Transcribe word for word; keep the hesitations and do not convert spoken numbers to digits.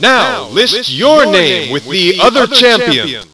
Now list your name with the other champions.